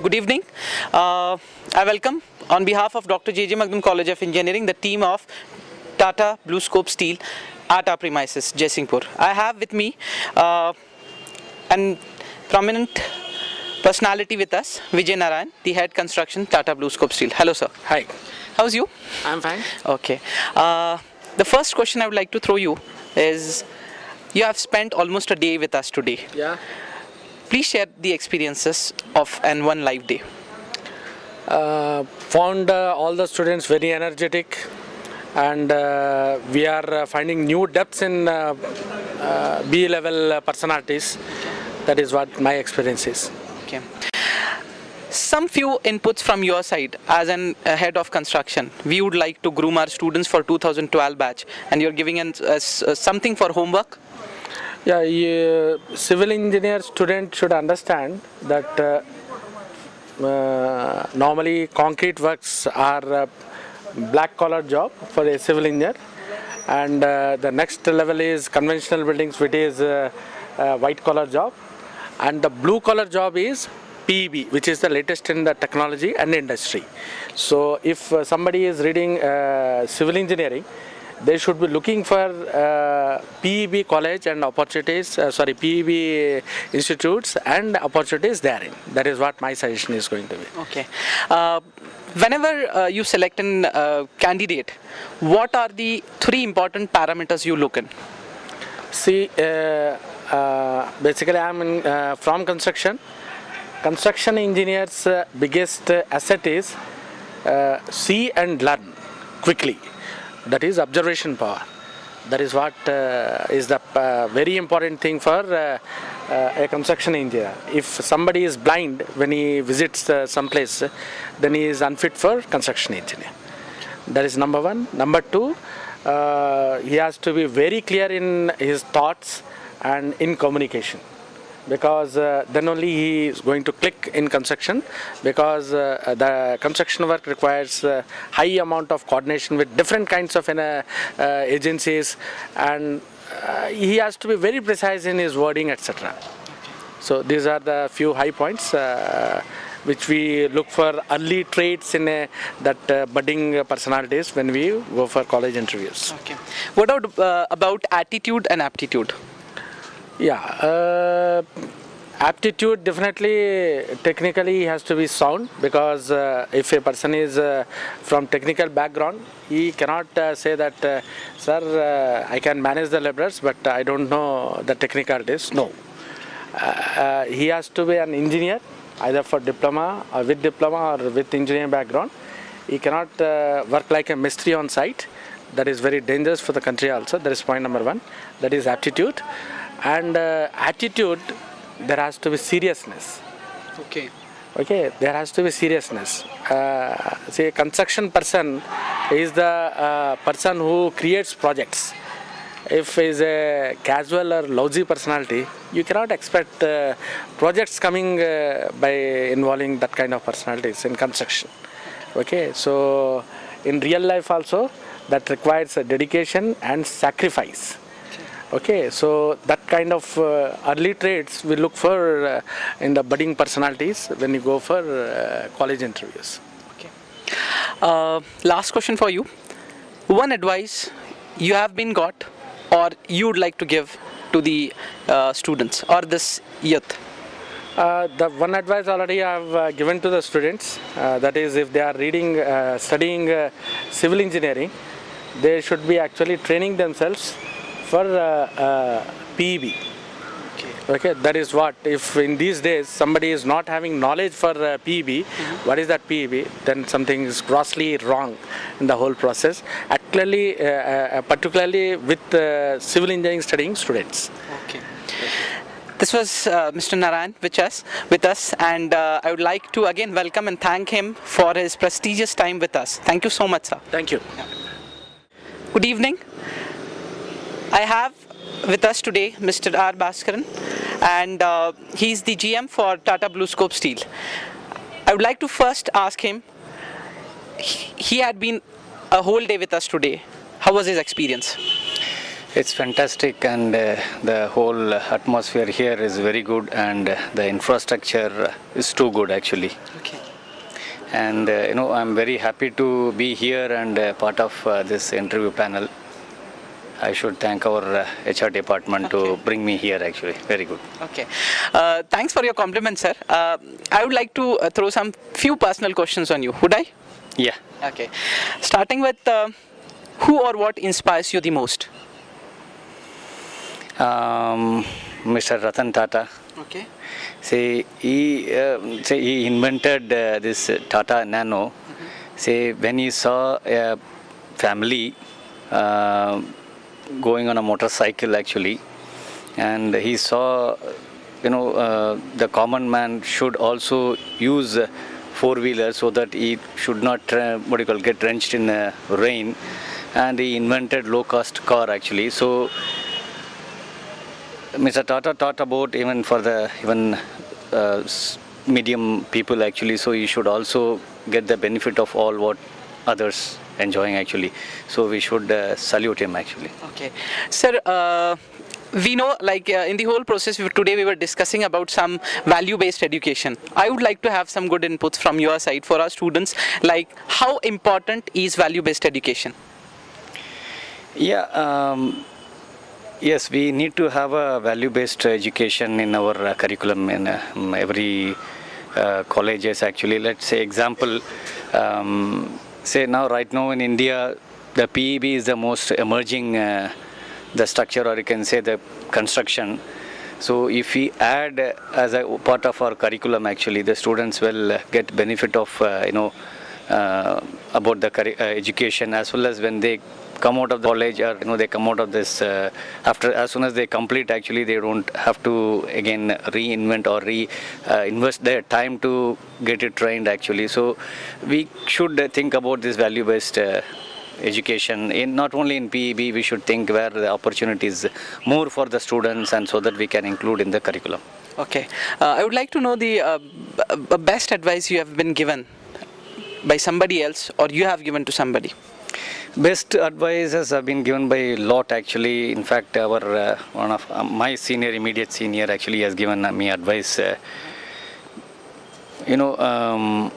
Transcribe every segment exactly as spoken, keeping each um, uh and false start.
good evening. Uh, I welcome on behalf of Doctor J J Magdum College of Engineering the team of Tata BlueScope Steel at our premises, Jaisingpur. I have with me uh, an prominent personality with us, Vijay Narayan, the head construction, Tata BlueScope Steel. Hello, sir. Hi. How's you? I'm fine. Okay. Uh, the first question I would like to throw you is, you have spent almost a day with us today. Yeah. Please share the experiences of an one live day. Uh, found uh, all the students very energetic, and uh, we are uh, finding new depths in uh, uh, B level uh, personalities. That is what my experience is. Okay. Some few inputs from your side as an uh, head of construction. We would like to groom our students for two thousand twelve batch, and you're giving us uh, something for homework. Yeah, uh, civil engineer student should understand that uh, uh, normally concrete works are uh, black collar job for a civil engineer, and uh, the next level is conventional buildings, which is uh, uh, white collar job, and the blue collar job is P E B, which is the latest in the technology and industry. So if uh, somebody is reading uh, civil engineering, they should be looking for uh, P E B college and opportunities, uh, sorry, P E B institutes and opportunities therein. That is what my suggestion is going to be. Okay. Uh, whenever uh, you select a uh, candidate, what are the three important parameters you look in? See, uh, uh, basically I am in, uh, from construction. Construction engineers' uh, biggest uh, asset is uh, see and learn quickly. That is observation power. That is what uh, is the uh, very important thing for uh, uh, a construction engineer. If somebody is blind when he visits uh, some place, then he is unfit for construction engineer. That is number one. Number two, uh, he has to be very clear in his thoughts and in communication, because uh, then only he is going to click in construction, because uh, the construction work requires uh, high amount of coordination with different kinds of uh, uh, agencies, and uh, he has to be very precise in his wording, et cetera. So these are the few high points uh, which we look for early traits in uh, that uh, budding personalities when we go for college interviews. Okay. What about, uh, about attitude and aptitude? Yeah, uh, aptitude definitely technically has to be sound, because uh, if a person is uh, from technical background, he cannot uh, say that, uh, sir, uh, I can manage the laborers, but I don't know the technicalities. No. Uh, uh, he has to be an engineer, either for diploma or with diploma or with engineering background. He cannot uh, work like a mistri on site. That is very dangerous for the country also. That is point number one. That is aptitude. And uh, attitude, there has to be seriousness. Okay. Okay, there has to be seriousness. Uh, see, a construction person is the uh, person who creates projects. If he is a casual or lousy personality, you cannot expect uh, projects coming uh, by involving that kind of personalities in construction. Okay, so in real life also, that requires a dedication and sacrifice. Okay, so that kind of uh, early traits we look for uh, in the budding personalities when you go for uh, college interviews. Okay. Uh, last question for you. One advice you have been got or you would like to give to the uh, students or this youth? Uh, the one advice already I have uh, given to the students, uh, that is, if they are reading, uh, studying uh, civil engineering, they should be actually training themselves for uh, uh, P E B. Okay. Okay, that is what, if in these days somebody is not having knowledge for uh, P E B, mm-hmm. what is that P E B, then something is grossly wrong in the whole process, actually, uh, uh, particularly with uh, civil engineering studying students. Okay. This was uh, Mister Narayan with us, with us and uh, I would like to again welcome and thank him for his prestigious time with us. Thank you so much, sir. Thank you. Good evening. I have with us today Mister R. Bhaskaran, and uh, he's the G M for Tata BlueScope Steel. I would like to first ask him, he, he had been a whole day with us today. How was his experience? It's fantastic, and uh, the whole atmosphere here is very good, and uh, the infrastructure is too good actually. Okay. And uh, you know, I'm very happy to be here and uh, part of uh, this interview panel. I should thank our uh, H R department Okay. to bring me here actually. Very good. Okay. Uh, thanks for your compliment, sir. Uh, I would like to uh, throw some few personal questions on you. Would I? Yeah. Okay. Starting with uh, who or what inspires you the most? Um, Mister Ratan Tata. Okay. Say he, uh, say he invented uh, this uh, Tata Nano. Mm-hmm. Say when he saw a family uh, going on a motorcycle actually, and he saw, you know, uh, the common man should also use uh, four wheeler so that he should not uh, what do you call get drenched in the rain, and he invented low cost car actually. So Mister Tata taught about even for the even uh, medium people actually, so you should also get the benefit of all what others enjoying actually. So we should uh, salute him actually. Okay. Sir, uh, we know like uh, in the whole process we, today we were discussing about some value based education. I would like to have some good inputs from your side for our students, like how important is value based education? Yeah. Um, Yes, we need to have a value-based education in our uh, curriculum in uh, every uh, colleges actually. Let's say example, um, say now right now in India, the P E B is the most emerging uh, the structure, or you can say the construction. So if we add uh, as a part of our curriculum actually, the students will uh, get benefit of uh, you know uh, about the uh, education, as well as when they come out of the college, or you know they come out of this uh, after as soon as they complete actually, they don't have to again reinvent or re uh, invest their time to get it trained actually. So we should uh, think about this value based uh, education in not only in P E B. We should think where the opportunities more for the students, and so that we can include in the curriculum. Okay. uh, I would like to know the uh, b- best advice you have been given by somebody else or you have given to somebody. Best advices have been given by a lot actually. In fact, our uh, one of uh, my senior, immediate senior actually has given uh, me advice. Uh, you know, um,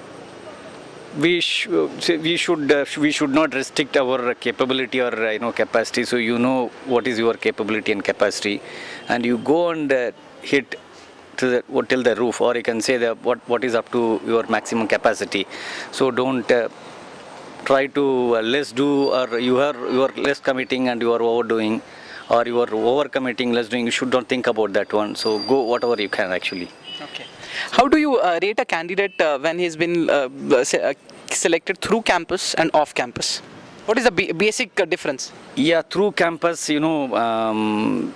we sh we should uh, we should not restrict our capability or uh, you know capacity. So you know what is your capability and capacity, and you go and uh, hit to the what till the roof, or you can say that what what is up to your maximum capacity. So don't. Uh, try to uh, less do, or you are you are less committing and you are overdoing, or you are over committing, less doing. You should not think about that one. So go whatever you can actually. Okay. How do you uh, rate a candidate uh, when he's been uh, se uh, selected through campus and off campus? What is the b basic uh, difference? Yeah, through campus, you know, um,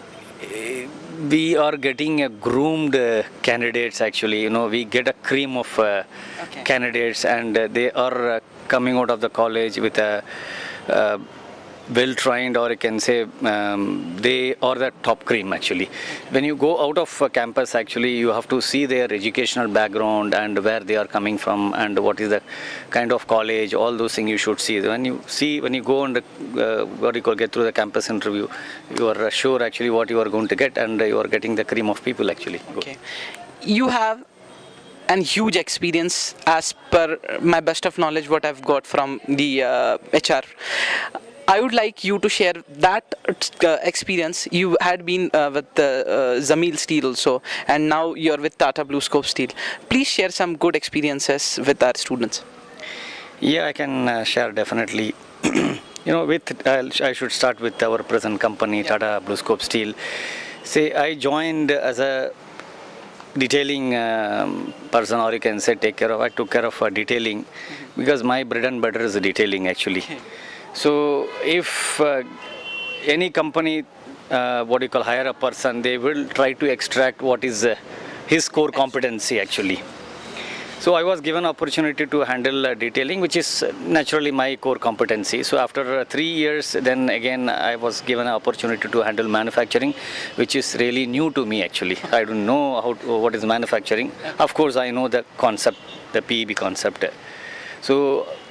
we are getting a groomed uh, candidates actually. You know, we get a cream of uh, Okay. candidates, and uh, they are uh, coming out of the college with a uh, well trained, or you can say um, they are the top cream actually. When you go out of uh, campus actually, you have to see their educational background and where they are coming from and what is the kind of college. All those things you should see. When you see, when you go and uh, what you call get through the campus interview, you are sure actually what you are going to get, and you are getting the cream of people actually. Okay. You have and huge experience, as per my best of knowledge what I've got from the uh, H R. I would like you to share that uh, experience. You had been uh, with uh, uh, Zamil Steel also, and now you're with Tata BlueScope Steel. Please share some good experiences with our students. Yeah, I can uh, share definitely. You know, with uh, I should start with our present company, Tata BlueScope Steel. Say, I joined as a detailing um, person, or you can say take care of. I took care of uh, detailing mm-hmm. because my bread and butter is detailing actually. So if uh, any company, uh, what you call hire a person, they will try to extract what is uh, his core competency actually. So I was given opportunity to handle uh, detailing, which is naturally my core competency. So after uh, three years, then again I was given an opportunity to handle manufacturing, which is really new to me actually. I don't know how to, what is manufacturing. Of course, I know the concept, the P E B concept. So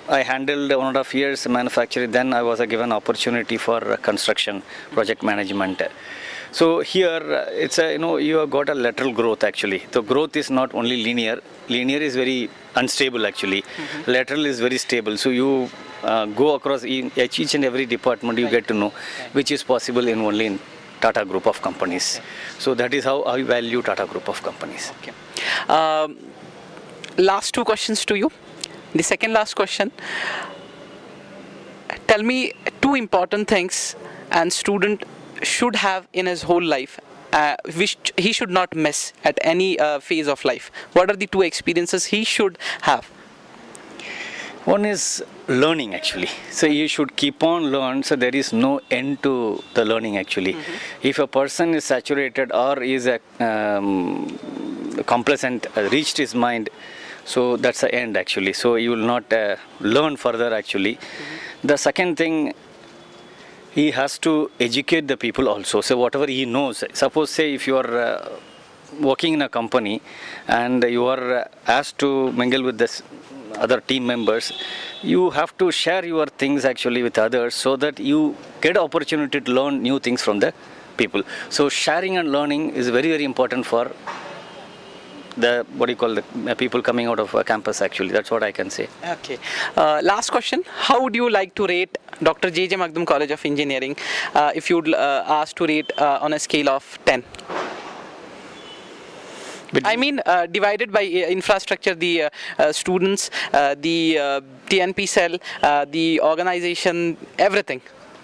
I handled one and a half years manufacturing. Then I was uh, given opportunity for uh, construction project management. So here uh, it's a, you know, you have got a lateral growth actually. The growth is not only linear. Linear is very unstable actually. Mm-hmm. Lateral is very stable. So you uh, go across each, each and every department you right. get to know, right. which is possible in only in Tata Group of companies. Okay. So that is how I value Tata Group of companies. Okay. Um, last two questions to you. The second last question. Tell me two important things and student should have in his whole life, uh, which he should not miss at any uh, phase of life. What are the two experiences he should have? One is learning actually. So you should keep on learning. So there is no end to the learning actually. Mm-hmm. If a person is saturated or is a um, complacent, uh, reached his mind, so that's the end actually. So you will not uh, learn further actually. Mm-hmm. The second thing, he has to educate the people also. So whatever he knows, suppose say if you are uh, working in a company and you are uh, asked to mingle with this other team members, you have to share your things actually with others so that you get opportunity to learn new things from the people. So sharing and learning is very, very important for the, what do you call, the people coming out of a campus actually. That's what I can say. Okay. Uh, last question. How would you like to rate Doctor J J Magdum College of Engineering uh, if you would uh, ask to rate uh, on a scale of ten? But I mean uh, divided by uh, infrastructure, the uh, uh, students, uh, the uh, T N P cell, uh, the organization, everything.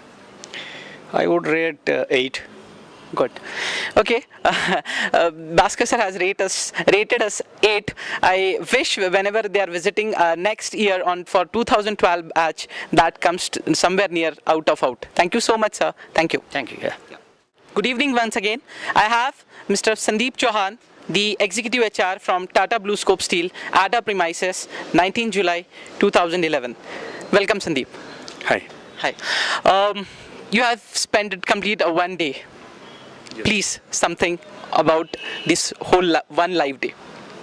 I would rate uh, eight. Good. Okay. Uh, uh, Bhaskar sir has rate us, rated us eight. I wish whenever they are visiting uh, next year on for two thousand twelve batch, that comes to somewhere near out of out. Thank you so much, sir. Thank you. Thank you. Yeah. Yeah. Good evening once again. I have Mister Sandeep Chauhan, the Executive H R from Tata BlueScope Steel at our premises, nineteenth July two thousand eleven. Welcome, Sandeep. Hi. Hi. Um, you have spent it complete a one day. Yes. Please, something about this whole li one live day.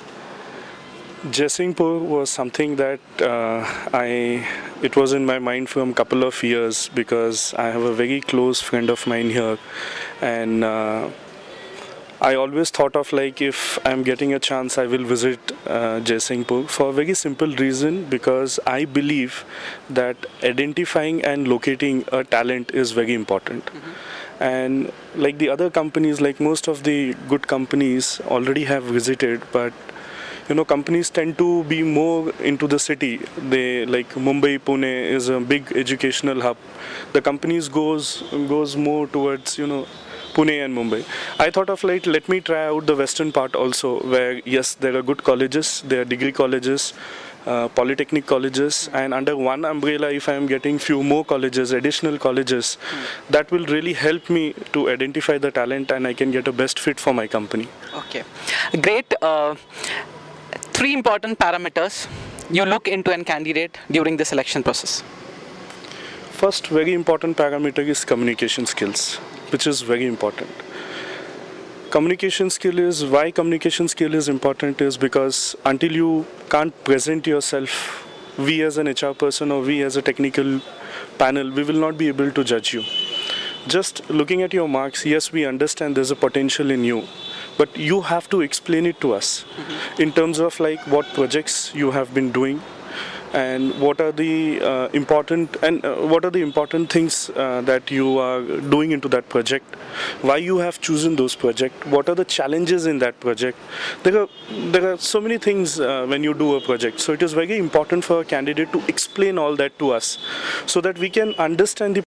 Jaisingpur was something that uh, I, it was in my mind from a couple of years because I have a very close friend of mine here, and uh, I always thought of like if I'm getting a chance I will visit uh, Jaisingpur for a very simple reason, because I believe that identifying and locating a talent is very important. Mm-hmm. And like the other companies, like most of the good companies already have visited, but you know, companies tend to be more into the city. They like Mumbai, Pune is a big educational hub. The companies goes goes more towards, you know, Pune and Mumbai. I thought of like, let me try out the western part also, where yes, there are good colleges, there are degree colleges, uh, polytechnic colleges, and under one umbrella, if I am getting few more colleges, additional colleges, mm. that will really help me to identify the talent and I can get a best fit for my company. Okay, great. Uh, three important parameters you look into a candidate during the selection process. First, very important parameter is communication skills, which is very important. Communication skill is, why communication skill is important is because until you can't present yourself, we as an H R person or we as a technical panel, we will not be able to judge you. Just looking at your marks, yes, we understand there's a potential in you, but you have to explain it to us mm-hmm. in terms of like what projects you have been doing, and what are the uh, important and uh, what are the important things uh, that you are doing into that project, why you have chosen those projects, what are the challenges in that project. There are there are so many things uh, when you do a project, so it is very important for a candidate to explain all that to us so that we can understand the